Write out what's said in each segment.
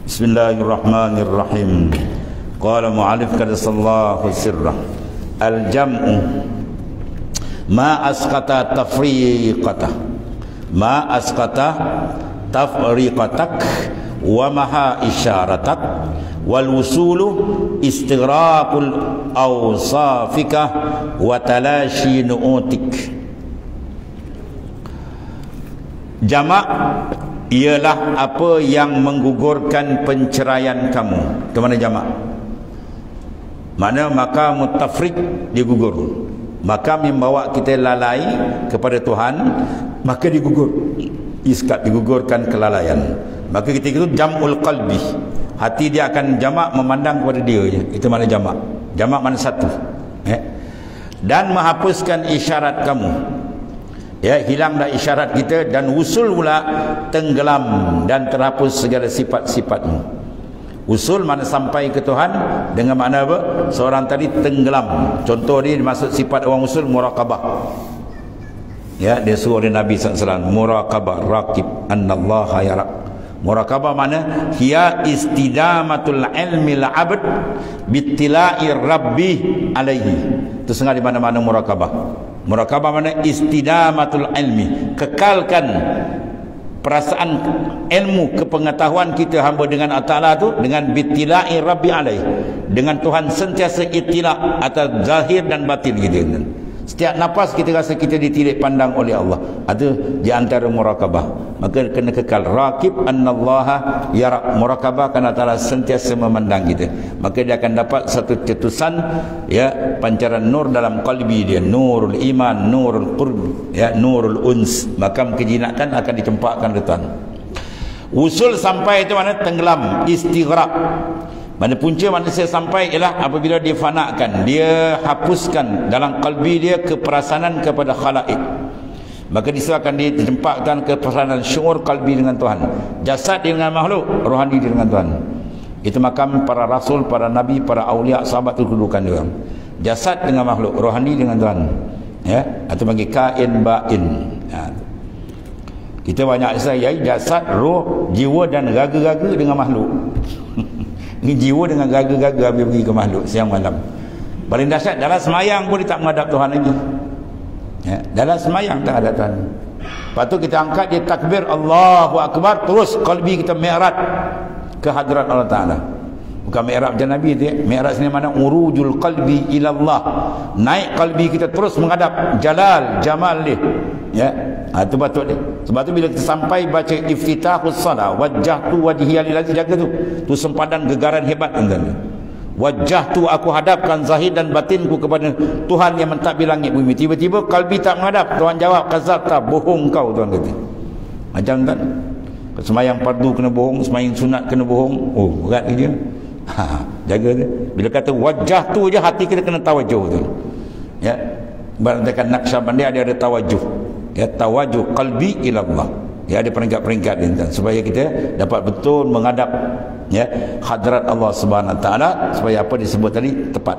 Bismillahirrahmanirrahim. Qala mu'alif qaddasallahu sirrah. Al-jam'u ma asqata tafriqatah. Ma asqata tafriqatak wa maha isyaratak wal wusulu istighraqul awsafika wa talashi nu'utik. Jamak ialah apa yang menggugurkan penceraian kamu. Ke mana jamak? Makna maka mutafrik digugur. Maka membawa kita lalai kepada Tuhan, maka digugur. Iskat digugurkan kelalaian. Maka ketika itu jam'ul qalbi. Hati dia akan jamak memandang kepada dia je. Itu mana jamak? Jamak mana satu? Dan menghapuskan isyarat kamu. Ya, hilang dah isyarat kita, dan usul pula tenggelam dan terhapus segala sifat-sifatmu. Usul mana sampai ke Tuhan, dengan makna apa? Seorang tadi tenggelam. Contoh dia maksud sifat orang usul muraqabah. Ya, dia suruh oleh Nabi SAW muraqabah, raqib annallaha yara. Muraqabah mana? Hiya istidamatul ilmi al-abd bittila'i rabbi alaihi. Itu sengaja di mana-mana muraqabah. Muraqabah mana? Istidamatul ilmi, kekalkan perasaan ilmu kepengetahuan kita hamba dengan Allah Ta'ala tu dengan bittila'i rabbi alaih, dengan Tuhan sentiasa ittila' atas zahir dan batin kita. Setiap nafas kita rasa kita ditilik pandang oleh Allah. Itu di antara muraqabah. Maka kena kekal raqib annallaha yara. Muraqabah kerana Allah Ta'ala sentiasa memandang kita. Maka dia akan dapat satu cetusan, ya, pancaran nur dalam qalbi dia, nurul iman, nurul qurb, ya, nurul uns. Makam kejinatan akan dicempakkan ke Tuhan. Usul sampai itu mana? Tenggelam, istighraq. Mana punca manusia sampai ialah apabila dia fanakan, dia hapuskan dalam qalbi dia keperasanan kepada khalaik. Maka disebabkan dia ditempatkan keperasanan syuur qalbi dengan Tuhan. Jasad dengan makhluk, rohani dengan Tuhan. Itu makam para rasul, para nabi, para awliya, sahabat itu kedudukan dia. Jasad dengan makhluk, rohani dengan Tuhan. Ya, atau bagi kain bain. Ya. Kita banyak saya jasad, roh, jiwa dan raga-raga dengan makhluk. Ini jiwa dengan gaga-gaga pergi ke makhluk siang malam. Paling dahsyat dalam semayang pun dia tak menghadap Tuhan lagi. Ya, dalam semayang tak ada Tuhan. Lepas tu kita angkat dia takbir Allahu Akbar, terus qalbi kita mi'raj ke hadrat Allah Ta'ala. Bukan mi'raj macam Nabi tu, ya. Mi'raj ni mana? Urujul qalbi ila Allah. Naik qalbi kita terus menghadap jalal jamal dia. Ya, itu patut dia. Sebab tu bila kita sampai baca iftitahus salah, wajjahtu wajhiya lillazi, jaga tu. Tu sempadan gegaran hebat tuan-tuan. Wajjahtu, aku hadapkan zahir dan batinku kepada Tuhan yang mentadbir langit bumi. Tiba-tiba kalbi tak menghadap. Tuhan jawab, kazabta, bohong kau, Tuhan kata. Macam kan? Semayang fardu kena bohong, semayang sunat kena bohong. Oh, berat dia. Jaga dia. Bila kata wajjahtu je, hati kita kena tawajuh tu. Ya. Berdasarkan Naqsyabandi ada tawajuh. Ya, tawajuh qalbi ila Allah. Ya, ada peringkat-peringkat dia, supaya kita dapat betul menghadap, ya, hadrat Allah Subhanahu Wa Taala, supaya apa disebut tadi tepat.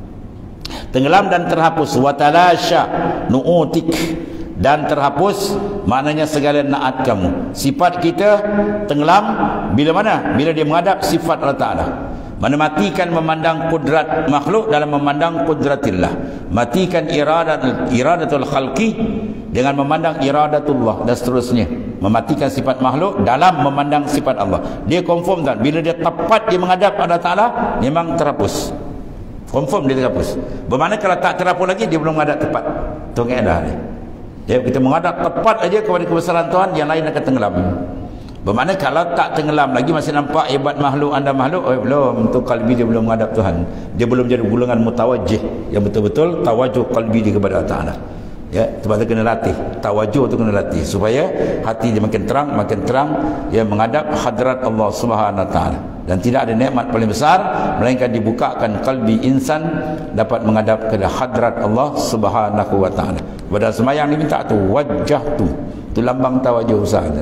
Tenggelam dan terhapus, wa talasha nu'utik, dan terhapus maknanya segala naat kamu. Sifat kita tenggelam bila mana? Bila dia menghadap sifat Allah Taala. Mana matikan memandang kudrat makhluk dalam memandang kudratillah. Matikan iradatul khalqi dengan memandang iradatullah, dan seterusnya. Mematikan sifat makhluk dalam memandang sifat Allah. Dia confirm tak? Bila dia tepat dia menghadap Allah Ta'ala, memang terhapus. Confirm dia terhapus. Bermakna kalau tak terhapus lagi, dia belum menghadap tepat. Itu kaedah dia. Ya, kita menghadap tepat aja kepada kebesaran Tuhan, yang lain akan tenggelam. Bermakna kalau tak tenggelam lagi, masih nampak hebat makhluk anda makhluk, belum, tu kalbi dia belum menghadap Tuhan. Dia belum jadi golongan mutawajjih yang betul-betul tawajuh kalbi dia kepada Allah Ta'ala. Ya, sebab tu kena latih. Tawajuh tu kena latih supaya hati dia makin terang ya, menghadap hadrat Allah Subhanahu Wa Ta'ala. Dan tidak ada nikmat paling besar melainkan dibukakan kalbi insan dapat menghadap ke hadrat Allah Subhanahu Wa Ta'ala. Pada semayang dia minta tu wajjahtu, tu lambang tawajuh usaha.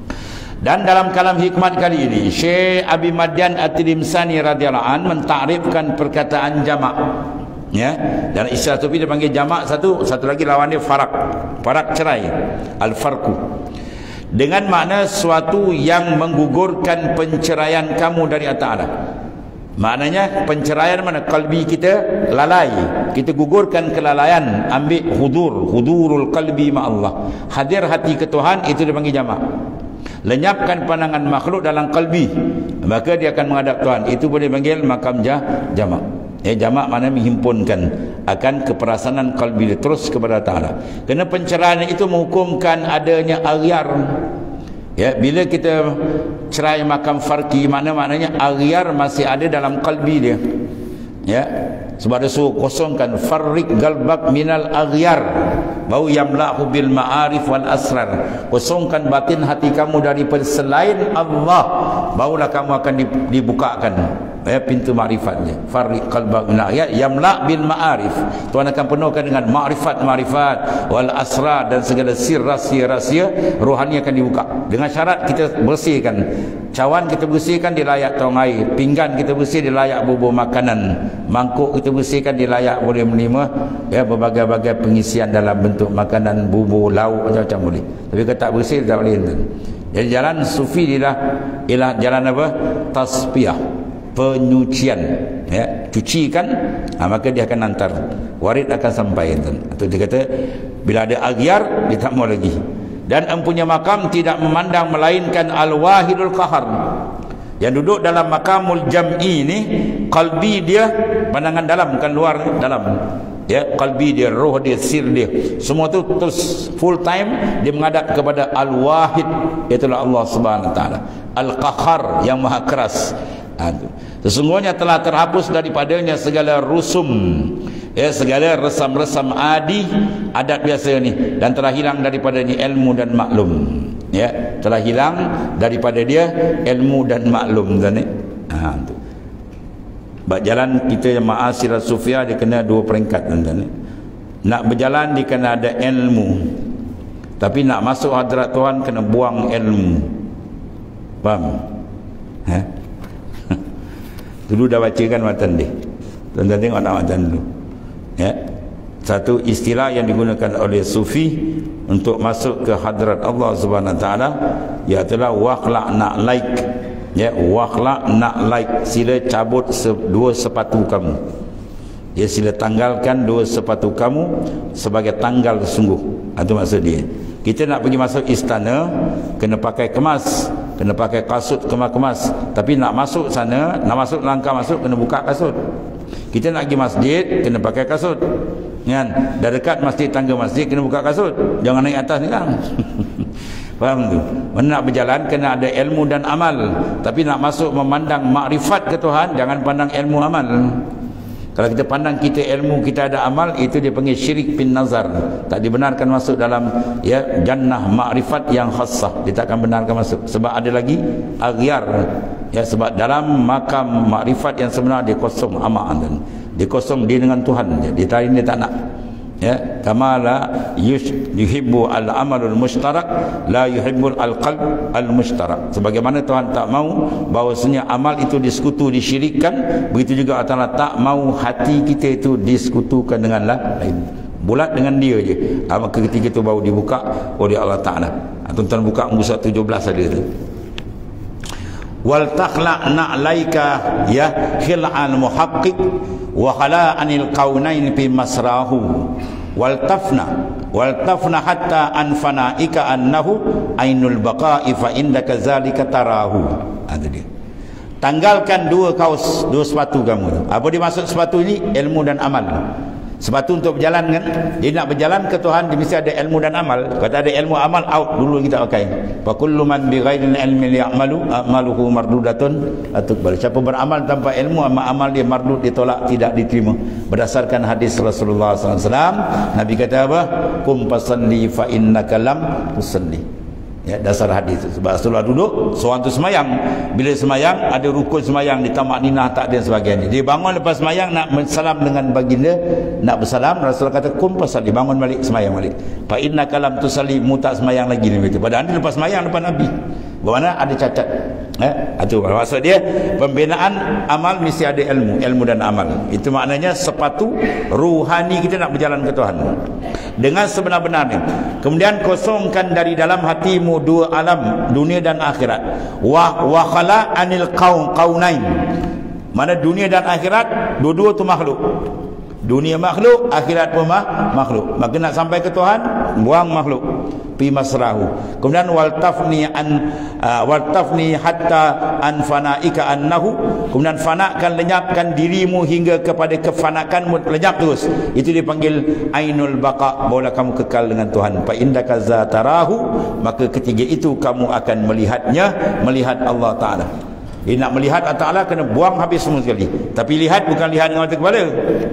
Dan dalam kalam hikmat kali ini, Syekh Abi Madian At-Tilimsani radhiyallahu an mentakrifkan perkataan jamak. Ya, dan istilah sufi dia panggil jamak satu lagi lawan dia farak. Farak cerai, al-farqu. dengan makna sesuatu yang menggugurkan penceraian kamu dari Allah Ta'ala. Maknanya penceraian mana? Qalbi kita lalai, kita gugurkan kelalaian, ambil hudurul qalbi ma'allah, hadir hati ke Tuhan, itu dipanggil jamak. Lenyapkan pandangan makhluk dalam qalbi, maka dia akan menghadap Tuhan, itu boleh panggil makam jamak. Jamak mana menghimpunkan akan keperasanan qalbi dia terus kepada Ta'ala. Kerana penceraian itu menghukumkan adanya aghyar. Bila kita cerai makam farqi, maknanya aghyar masih ada dalam qalbi dia. Sebab dia suruh kosongkan, farriq galbak minal aghyar, bau yamla'hu bil ma'arif wal asrar. Kosongkan batin hati kamu daripada selain Allah, barulah kamu akan dibukakan pintu ma'rifatnya. Farriq qalbak minal aghyar yamla' bil ma'arif. Tuhan akan penuhkan dengan ma'rifat wal asrar, dan segala sir rahsia rohani akan dibuka. Dengan syarat kita bersihkan cawan, kita bersihkan di layak tuang air, pinggan kita bersih di layak bubur makanan, mangkuk kita bersihkan di layak boleh menerima berbagai-bagai pengisian dalam bentuk makanan, bubur, lauk, macam-macam boleh. Tapi kalau tak bersih tak boleh. Jadi jalan sufi ialah jalan apa? Tasbiyah, penyucian, cucikan, maka dia akan hantar, warid akan sampai. Itu dia kata bila ada aghyar dia tak mau lagi. Dan empunya makam tidak memandang melainkan al-wahidul qahar. Yang duduk dalam makamul jam'i ini, qalbi dia pandangan dalam, bukan luar, dalam. Qalbi dia, roh dia, sir dia, semua tu terus full time dia menghadap kepada al-wahid, itulah Allah Subhanahu wa taala. Al-qahar, yang maha keras. Sesungguhnya telah terhapus daripadanya segala rusum, segala resam-resam adi, adat biasa ni, dan telah hilang daripadanya ilmu dan maklum. Telah hilang daripada dia ilmu dan maklum. Tu. Bak jalan kita ma'asir sufia, dia kena dua peringkat. Nak berjalan dia kena ada ilmu, tapi nak masuk hadrat Tuhan kena buang ilmu. Faham? Dulu dah baca kan matan dia. Tuan-tuan tengok nak matan dulu. Satu istilah yang digunakan oleh sufi untuk masuk ke hadrat Allah Subhanahu wa taala, iaitu waqla' na'laik. Waqla' na'laik, sila cabut dua sepatu kamu. Sila tanggalkan dua sepatu kamu sebagai tanggal sungguh. Itu maksud dia. Kita nak pergi masuk istana kena pakai kemas, kena pakai kasut kemas-kemas. Tapi nak masuk sana, nak masuk langkah masuk, kena buka kasut. Kita nak pergi masjid kena pakai kasut, kan? Dah dekat masjid, tangga masjid, kena buka kasut, jangan naik atas ni kan. Faham tu? Mana nak berjalan kena ada ilmu dan amal. Tapi nak masuk memandang makrifat ke Tuhan, jangan pandang ilmu amal. Kalau kita pandang kita ilmu, kita ada amal, itu dia panggil syirik bin nazar. Tak dibenarkan masuk dalam jannah makrifat yang khassah. Dia tak akan benarkan masuk. Sebab ada lagi aghyar. Sebab dalam makam makrifat yang sebenar dia kosong amal. Dia kosong dia dengan Tuhan. Dia tarik, dia tak nak. Kama la yuhibbu al-amalul mushtarak, la yuhibbul al-qalb al-mushtarak. Sebagaimana Tuhan tak mau bahawasanya amal itu disekutu, disyirikkan, begitu juga Allah tak mau hati kita itu disekutukan dengan lain. Bulat dengan dia je. Maka ketika itu baru dibuka oleh Allah Ta'ala. Tuan-tuan buka muka 17 ada tu. Wal takhla' na'laika khil'al muhaqqiq wa khala'anil qaunain fi masrahu wal tafna hatta anfana'ika annahu ainul baqa'i fa indaka zalika tarahu. Ada dia. Tanggalkan dua kaos, dua sepatu kamu. Apa dimaksud sepatu ini? Ilmu dan amal. Sepatu untuk berjalan kan? Dia nak berjalan ke Tuhan, dia mesti ada ilmu dan amal. Kalau tak ada ilmu amal, out dulu kita pakai. Fa kullu man bi ghairil ilmi ya'malu a'maluhu mardudatun atqbal. Siapa beramal tanpa ilmu, amal dia mardud, ditolak, tidak diterima. Berdasarkan hadis Rasulullah SAW, Nabi kata apa? Qum fasalli fa innaka lam tusalli. Dasar hadis. Sebab Rasulullah duduk, seorang tu semayang. Bila semayang, ada rukun semayang, di tamak ninah, tak dan sebagainya. Dia bangun lepas semayang, nak bersalam dengan baginda, nak bersalam, Rasulullah kata kum fasalli, bangun balik, semayang balik. Fa innaka lam tusalli, mu tak semayang lagi. Padahal dia lepas semayang depan Nabi. Bagaimana? Ada cacat. Itu maksud dia, pembinaan amal mesti ada ilmu dan amal. Itu maknanya sepatu ruhani kita nak berjalan ke Tuhan dengan sebenar-benarnya. Kemudian kosongkan dari dalam hatimu dua alam, dunia dan akhirat. Wa khala anil kaunain. Mana dunia dan akhirat, dua-dua tu makhluk. Dunia makhluk, akhirat pun makhluk. Maka nak sampai ke Tuhan, buang makhluk, pi masrahu. Kemudian waltafni hatta anfanaika annahu. Kemudian fanakan, lenyapkan dirimu hingga kepada kefanakanmu, lenyap terus. Itu dipanggil ainul baqa, barulah kamu kekal dengan Tuhan. Fa indaka zatarahu, maka ketiga itu kamu akan melihatnya, melihat Allah Taala. Dia nak melihat Allah Ta'ala kena buang habis semua sekali. Tapi lihat bukan lihat dengan mata kepala.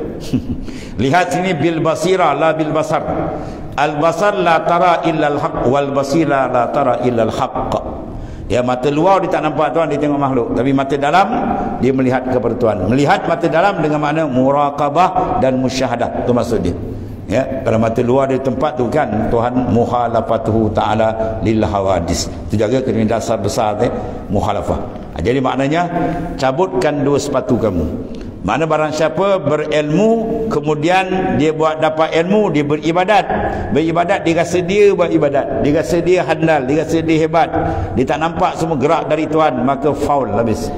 Lihat sini bil basira la bil basar. Al basar la tara illa al haq, wal basira la tara illa al haq. Ya, mata luar dia tak nampak Tuhan, dia tengok makhluk. Tapi mata dalam dia melihat kepada Tuhan. Melihat mata dalam dengan makna muraqabah dan musyahadah. Itu maksud dia. Ya, kalau mata luar di tempat tu kan Tuhan muhalafatuhu ta'ala lil hawadis. Itu jaga kena dasar besar muhalafah. Jadi maknanya cabutkan dua sepatu kamu. Mana barang siapa berilmu kemudian dia buat dapat ilmu, dia beribadat. Beribadat dia rasa dia buat ibadat, dia rasa dia handal, dia rasa dia hebat. Dia tak nampak semua gerak dari Tuhan, maka foul habis.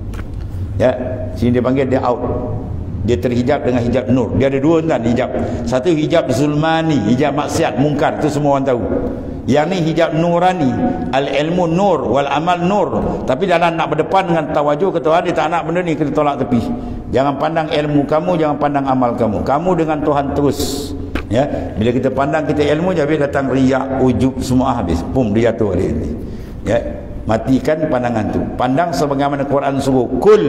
Ya, sini dia panggil dia out. Dia terhijab dengan hijab nur. Dia ada dua kan hijab. Satu hijab zulmani, hijab maksiat, mungkar, itu semua orang tahu. Yang ni hijab nurani, al-ilmu nur wal amal nur. Tapi dalam nak berdepan dengan tawajuh ke Tuhan, dia tak nak benda ni, kena tolak tepi. Jangan pandang ilmu kamu, jangan pandang amal kamu. Kamu dengan Tuhan terus. Ya, bila kita pandang kita ilmu, jadi datang riak, ujub, semua habis. Pum, dia jatuh hari ini. Ya, matikan pandangan tu. Pandang sebagaimana Quran suruh, kul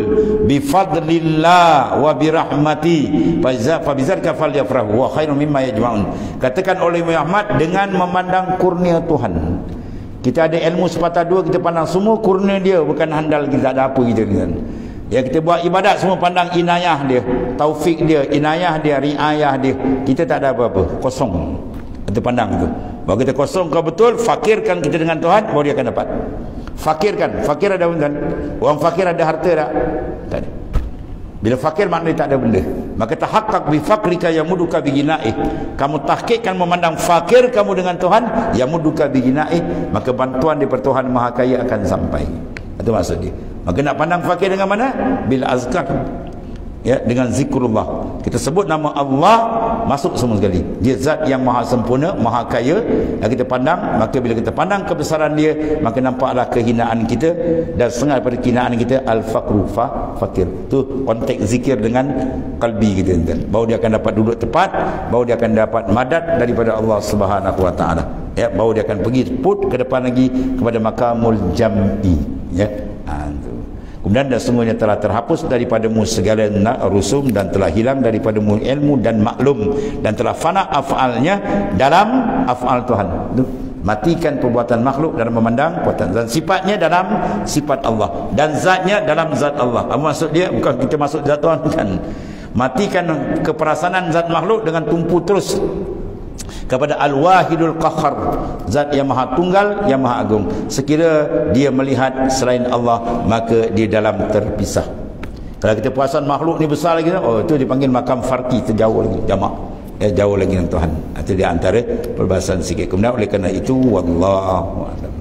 bifadlillah wa birahmati fa bizalika falyafrahu wa khairum mimma yajma'un. Katakan oleh Muhammad dengan memandang kurnia Tuhan. Kita ada ilmu sepatah dua, kita pandang semua kurnia dia, bukan handal kita, ada apa kita kan. Ya, kita buat ibadat semua pandang inayah dia, taufik dia, inayah dia, riayah dia. Kita tak ada apa-apa, kosong. Kita pandang tu. Bahawa kita kosong kau betul, fakirkan kita dengan Tuhan, baru dia akan dapat. Fakirkan, fakir ada benda. Orang fakir ada harta tak? Tak ada. Bila fakir maknanya tak ada benda. Maka tahaqqaq bi fakrika yamuduka bi ghinaih. Kamu tahqiqkan memandang fakir kamu dengan Tuhan, yamuduka bi ghinaih, maka bantuan daripada Tuhan Maha Kaya akan sampai. Itu maksud dia. Maka nak pandang fakir dengan mana? Bil azkar. Ya, dengan zikrullah. Kita sebut nama Allah, masuk semua sekali. Dia zat yang maha sempurna, maha kaya. Yang kita pandang, maka bila kita pandang kebesaran dia, maka nampaklah kehinaan kita, dan setengah daripada kehinaan kita al-faqru, fakir. Itu konteks zikir dengan kalbi kita kan. Baru dia akan dapat duduk tepat, baru dia akan dapat madat daripada Allah Subhanahu wa taala. Ya, baru dia akan pergi put ke depan lagi kepada makamul jam'i. Ya. Kemudian dan semuanya telah terhapus daripadamu segala rusum, dan telah hilang daripadamu ilmu dan maklum, dan telah fana af'alnya dalam af'al Tuhan. Matikan perbuatan makhluk dalam memandang perbuatan, dan sifatnya dalam sifat Allah, dan zatnya dalam zat Allah. Apa maksud dia? Bukan kita masuk zat Tuhan kan. Matikan keperasanan zat makhluk dengan tumpu terus kepada Al-Wahidul Qahhar, zat yang maha tunggal, yang maha agung. Sekira dia melihat selain Allah, maka dia dalam terpisah. Kalau kita perasan makhluk ni besar lagi, oh itu dipanggil makam farqi, terjauh lagi, jamak. Jauh lagi dengan Tuhan. Itu di antara perbahasan sikit. Kemudian oleh kerana itu wallahu a'lam.